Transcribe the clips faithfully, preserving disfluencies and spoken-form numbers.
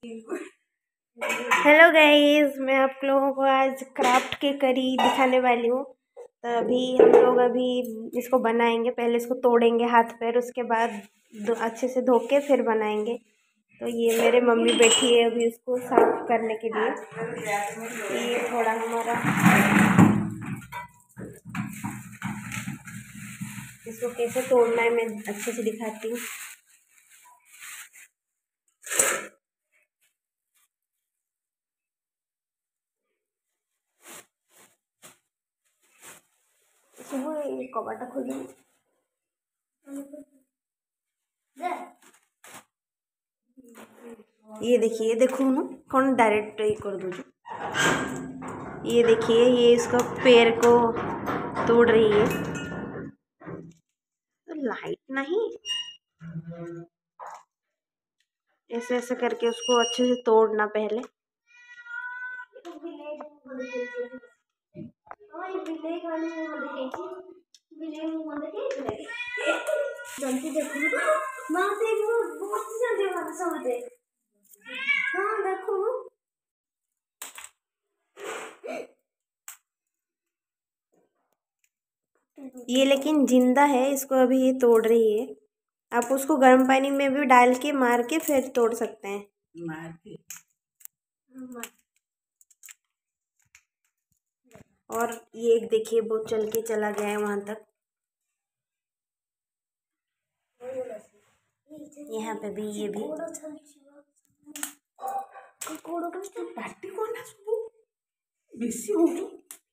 Hello guys, मैं आप लोगों को आज क्राफ्ट के करी दिखाने वाली हूँ। तो अभी हम लोग अभी इसको बनाएंगे। पहले इसको तोड़ेंगे हाथ पैर, उसके बाद अच्छे से धो के फिर बनाएंगे। तो ये मेरे मम्मी बैठी है अभी इसको साफ करने के लिए। तो ये थोड़ा हमारा इसको कैसे तोड़ना है मैं अच्छे से दिखाती हूँ। सुबह ये कबाटा खोली, ये देखिए, देखो ना कौन डायरेक्ट ये कर दो। ये देखिए, ये इसका पैर को तोड़ रही है। तो लाइट नहीं, ऐसे ऐसे करके उसको अच्छे से तोड़ना पहले। जल्दी देखो, मां से बहुत जल्दी वाला सब दे। हाँ देखो, ये लेकिन जिंदा है, इसको अभी ये तोड़ रही है। आप उसको गर्म पानी में भी डाल के मार के फिर तोड़ सकते हैं। मार के और ये एक देखिए, वो चल के चला गया है वहां तक। यहाँ पे भी ये भी बेसी होगी।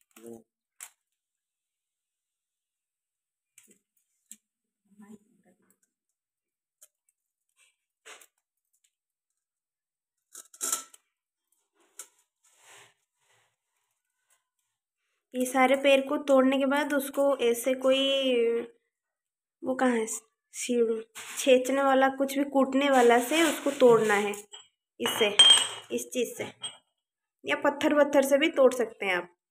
ये सारे पेड़ को तोड़ने के बाद उसको ऐसे कोई वो कहाँ है सीढ़ छेचने वाला, कुछ भी कूटने वाला से उसको तोड़ना है। इससे, इस चीज से, या पत्थर वत्थर से भी तोड़ सकते हैं आप।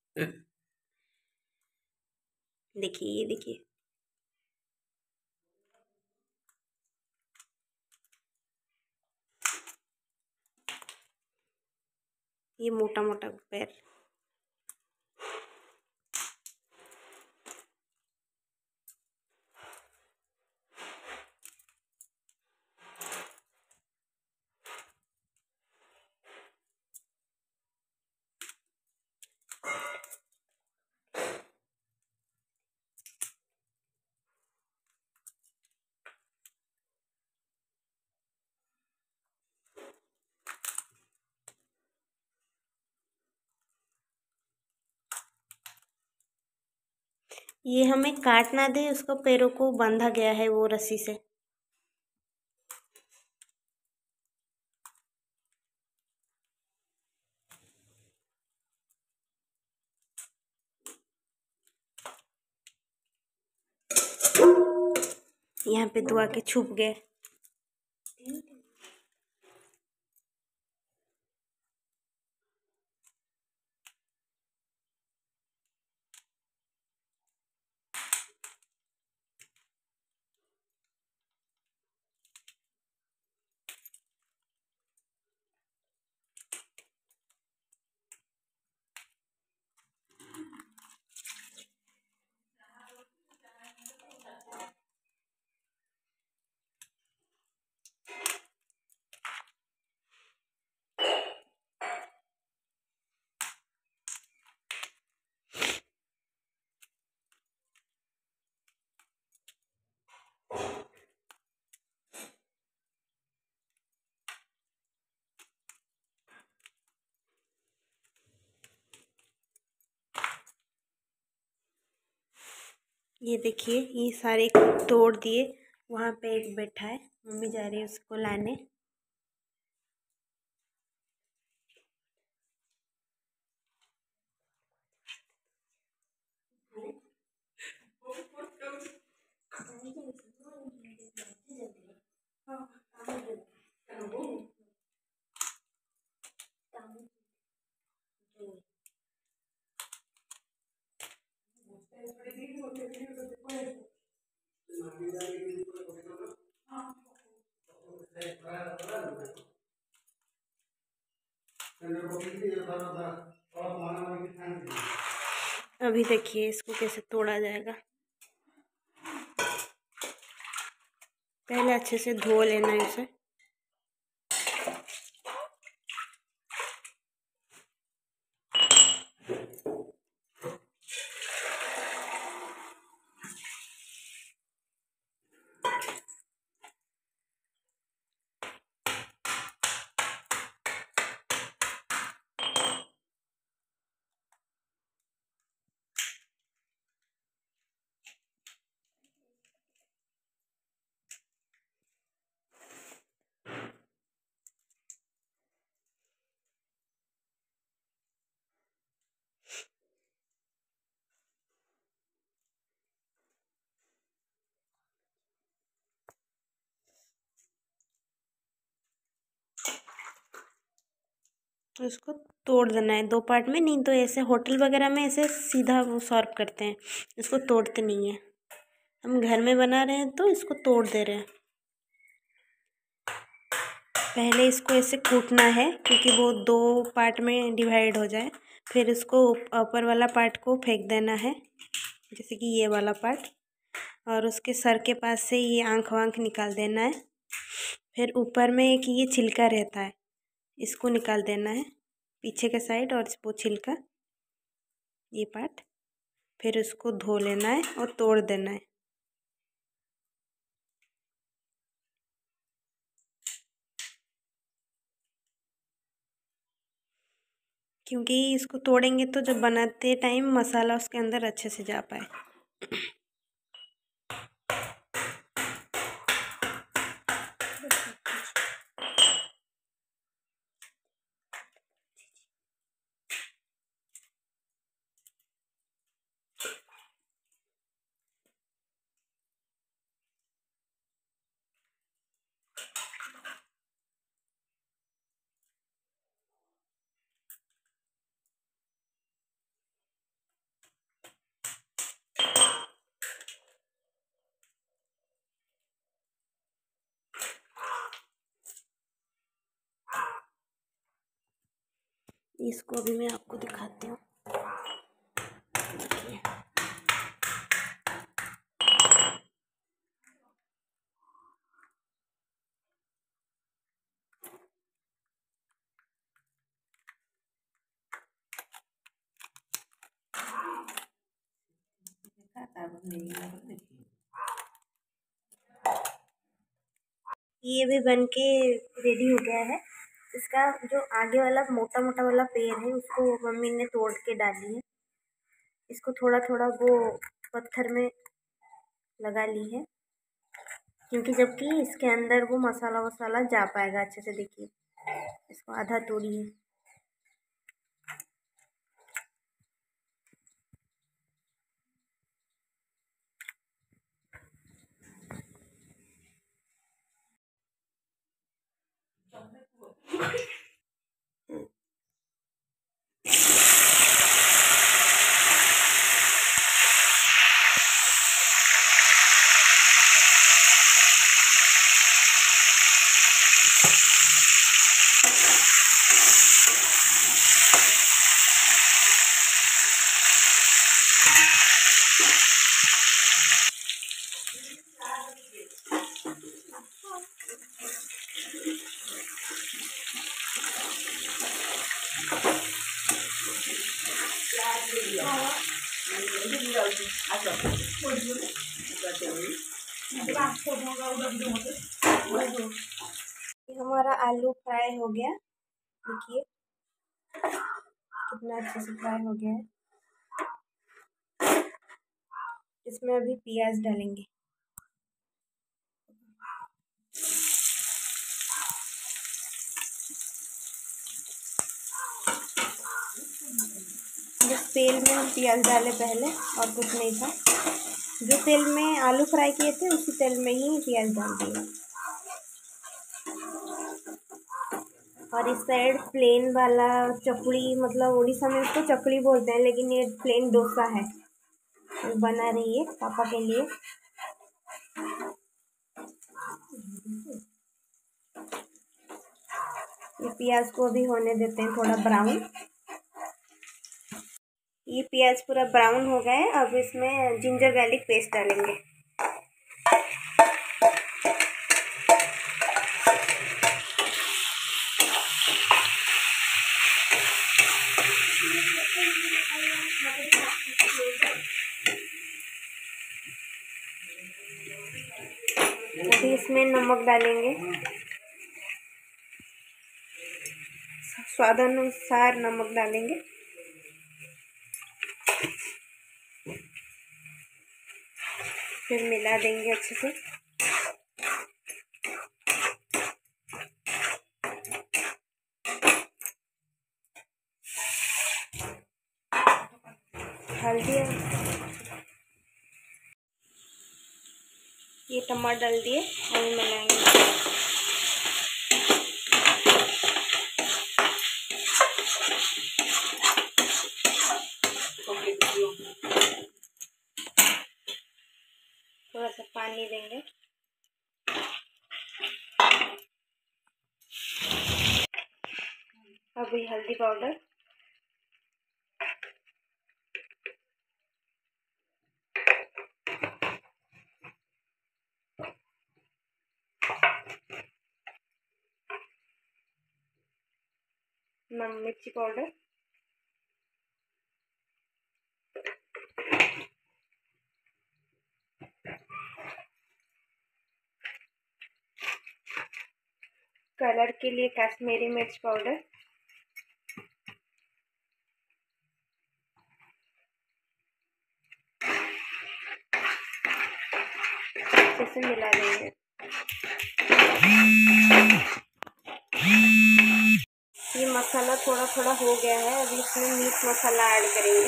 देखिए, ये देखिए, ये मोटा मोटा पैर। ये हमें काट ना दे, उसको पैरों को बांधा गया है वो रस्सी से। यहाँ पे दो आके छुप गए। ये देखिए, ये सारे तोड़ दिए। वहाँ पे एक बैठा है, मम्मी जा रही है उसको लाने। अभी देखिए इसको कैसे तोड़ा जाएगा। पहले अच्छे से धो लेना है इसे। तो इसको तोड़ देना है दो पार्ट में, नहीं तो ऐसे होटल वगैरह में ऐसे सीधा वो सर्व करते हैं, इसको तोड़ते नहीं है। हम घर में बना रहे हैं तो इसको तोड़ दे रहे हैं। पहले इसको ऐसे कूटना है क्योंकि वो दो पार्ट में डिवाइड हो जाए। फिर इसको ऊपर वाला पार्ट को फेंक देना है, जैसे कि ये वाला पार्ट, और उसके सर के पास से ये आँख वाँख निकाल देना है। फिर ऊपर में एक ये छिलका रहता है, इसको निकाल देना है पीछे के साइड, और वो छिलका ये पार्ट। फिर उसको धो लेना है और तोड़ देना है। क्योंकि इसको तोड़ेंगे तो जब बनाते टाइम मसाला उसके अंदर अच्छे से जा पाए। इसको अभी मैं आपको दिखाती हूँ। ये भी बन के रेडी हो गया है। इसका जो आगे वाला मोटा मोटा वाला पेड़ है उसको मम्मी ने तोड़ के डाली है। इसको थोड़ा थोड़ा वो पत्थर में लगा ली है, क्योंकि जबकि इसके अंदर वो मसाला वसाला जा पाएगा अच्छे से। देखिए इसको आधा तोड़ी है। हमारा आलू फ्राई हो गया। देखिए कितना अच्छे से फ्राई हो गया है। इसमें अभी प्याज डालेंगे। जिस तेल में हम प्याज डाले पहले और कुछ नहीं था, जो तेल में आलू फ्राई किए थे उसी तेल में ही प्याज डाल दिया। और इस साइड प्लेन वाला चकड़ी, मतलब उड़ीसा में इसको चकड़ी बोलते हैं, लेकिन ये प्लेन डोसा है। तो बना रही है पापा के लिए। ये प्याज को भी होने देते हैं थोड़ा ब्राउन। ये प्याज पूरा ब्राउन हो गया है। अब इसमें जिंजर गार्लिक पेस्ट डालेंगे। अभी इसमें नमक डालेंगे, स्वादानुसार नमक डालेंगे। फिर मिला देंगे अच्छे से। हल्दी, ये टमाटर डाल दिए और मिलाएंगे। थोड़ा सा पानी देंगे। अभी हल्दी पाउडर, मिर्ची पाउडर, कलर के लिए कश्मीरी मिर्च पाउडर, अच्छे से मिला देंगे। ये मसाला थोड़ा थोड़ा हो गया है। अभी इसमें मीट मसाला ऐड करेंगे।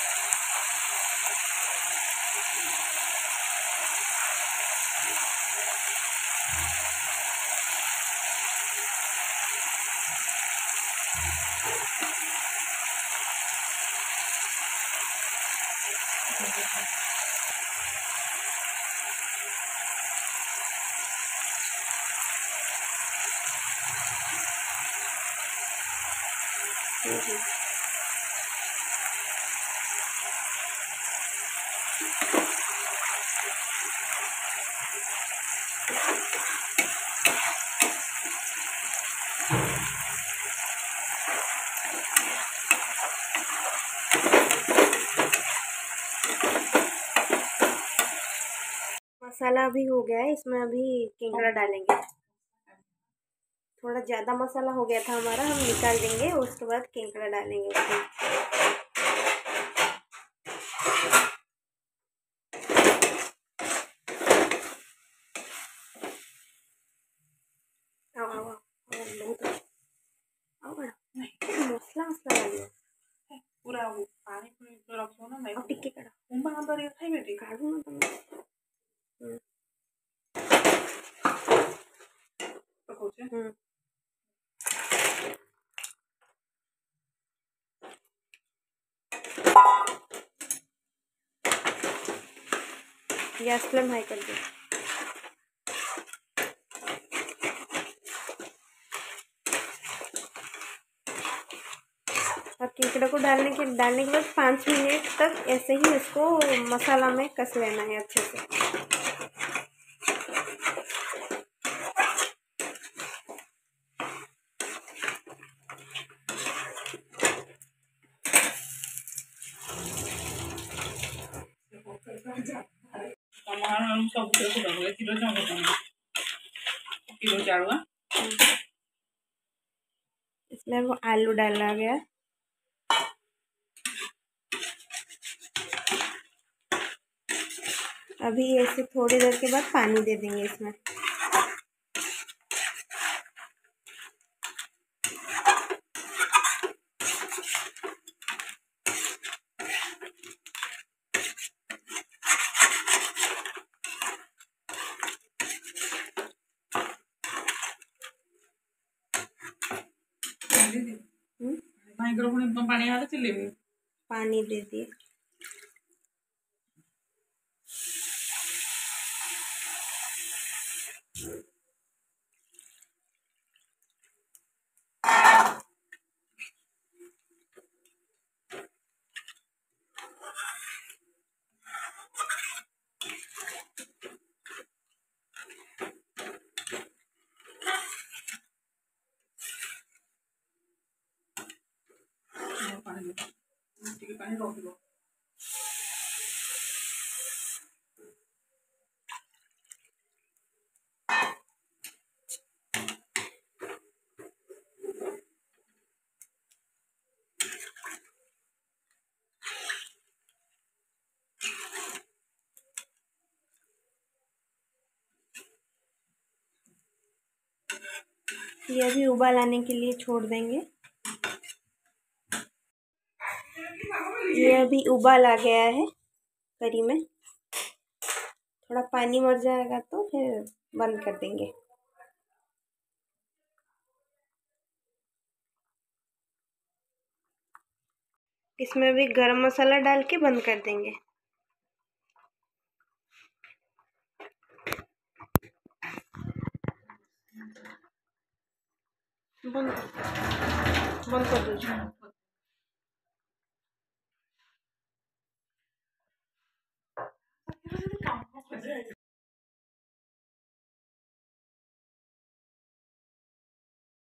मसाला अभी हो गया है। इसमें अभी केंकड़ा डालेंगे। थोड़ा ज़्यादा मसाला हो गया था हमारा, हम निकाल देंगे। उसके बाद केंकड़ा डालेंगे उसमें। मसला मसला डालिए पूरा वो पानी पूरा रखो ना। मैं टिक्के कड़ा उम्मा अंदर ये खाई बेटी काढू ना तुम। हम्म गैस फ्लेम हाई कर दो। और केकड़ा को डालने के डालने के बाद पाँच मिनट तक ऐसे ही इसको मसाला में कस लेना है अच्छे से। सब किलो किलो चाड़ुआ इसमें वो आलू डाला गया। अभी ऐसे थोड़ी देर के बाद पानी दे देंगे इसमें। पानी दे दिए। ये अभी उबाल आने के लिए छोड़ देंगे। ये अभी उबाल आ गया है करी में, थोड़ा पानी मर जाएगा तो फिर बंद कर देंगे। इसमें भी गरम मसाला डाल के बंद कर देंगे। बंद बंद कर दीजिए।